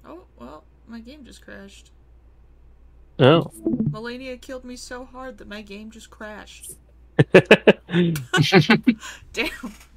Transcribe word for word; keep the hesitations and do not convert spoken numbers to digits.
Oh, well, my game just crashed. Oh. Melania killed me so hard that my game just crashed. Damn.